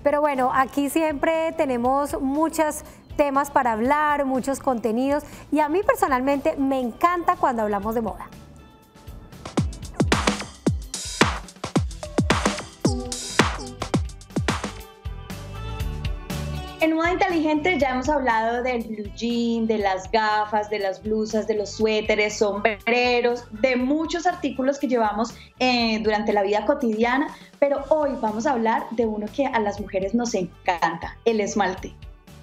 Pero bueno, aquí siempre tenemos muchos temas para hablar, muchos contenidos y a mí personalmente me encanta cuando hablamos de moda. En Moda Inteligente ya hemos hablado del blue jean, de las gafas, de las blusas, de los suéteres, sombreros, de muchos artículos que llevamos durante la vida cotidiana, pero hoy vamos a hablar de uno que a las mujeres nos encanta, el esmalte.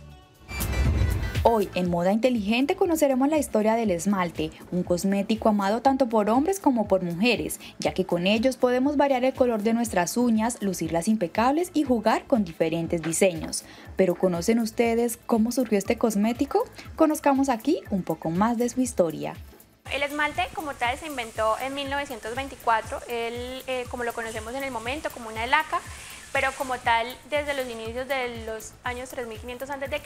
Hoy en Moda Inteligente conoceremos la historia del esmalte, un cosmético amado tanto por hombres como por mujeres, ya que con ellos podemos variar el color de nuestras uñas, lucirlas impecables y jugar con diferentes diseños. ¿Pero conocen ustedes cómo surgió este cosmético? Conozcamos aquí un poco más de su historia. El esmalte como tal se inventó en 1924, como lo conocemos en el momento, como una laca, pero como tal desde los inicios de los años 3500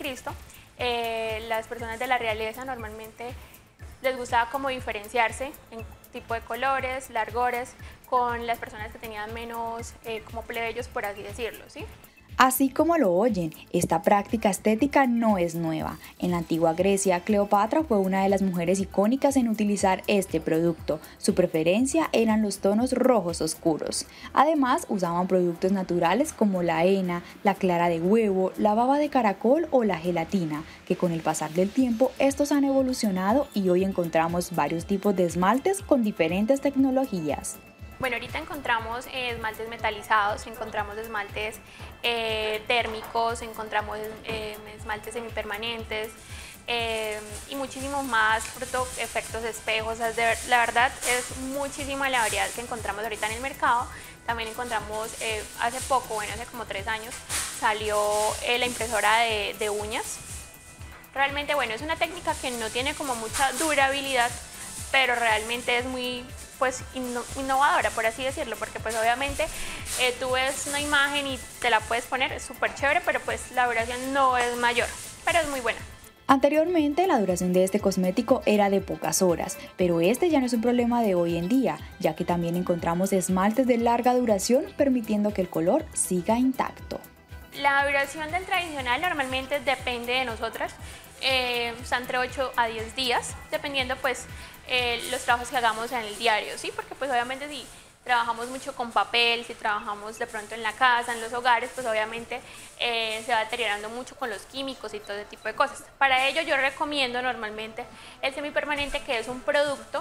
a.C., las personas de la realeza normalmente les gustaba como diferenciarse en tipo de colores, largores, con las personas que tenían menos como plebeyos, por así decirlo, ¿sí? Así como lo oyen, esta práctica estética no es nueva. En la antigua Grecia, Cleopatra fue una de las mujeres icónicas en utilizar este producto. Su preferencia eran los tonos rojos oscuros. Además, usaban productos naturales como la henna, la clara de huevo, la baba de caracol o la gelatina, que con el pasar del tiempo estos han evolucionado y hoy encontramos varios tipos de esmaltes con diferentes tecnologías. Bueno, ahorita encontramos esmaltes metalizados, encontramos esmaltes térmicos, encontramos esmaltes semipermanentes y muchísimos más, efectos de espejos. La verdad es muchísima la variedad que encontramos ahorita en el mercado. También encontramos hace poco, bueno, hace como 3 años, salió la impresora de uñas. Realmente, bueno, es una técnica que no tiene como mucha durabilidad, pero realmente es muy innovadora, por así decirlo, porque pues obviamente tú ves una imagen y te la puedes poner, es súper chévere, pero pues la duración no es mayor, pero es muy buena. Anteriormente, la duración de este cosmético era de pocas horas, pero este ya no es un problema de hoy en día, ya que también encontramos esmaltes de larga duración, permitiendo que el color siga intacto. La duración del tradicional normalmente depende de nosotras, está entre 8 a 10 días, dependiendo pues los trabajos que hagamos en el diario, ¿sí? Porque pues obviamente si trabajamos mucho con papel, si trabajamos de pronto en la casa, en los hogares, pues obviamente se va deteriorando mucho con los químicos y todo ese tipo de cosas. Para ello yo recomiendo normalmente el semipermanente, que es un producto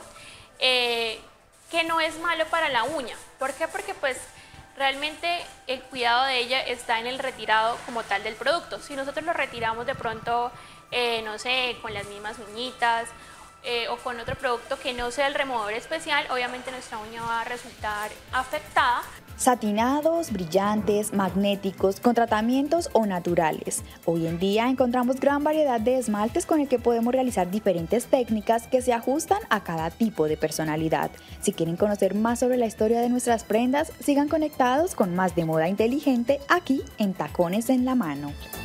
que no es malo para la uña. ¿Por qué? Porque pues realmente el cuidado de ella está en el retirado como tal del producto. Si nosotros lo retiramos de pronto, no sé, con las mismas uñitas o con otro producto que no sea el removedor especial, obviamente nuestra uña va a resultar afectada. Satinados, brillantes, magnéticos, con tratamientos o naturales. Hoy en día encontramos gran variedad de esmaltes con el que podemos realizar diferentes técnicas que se ajustan a cada tipo de personalidad. Si quieren conocer más sobre la historia de nuestras prendas, sigan conectados con más de Moda Inteligente aquí en Tacones en la Mano.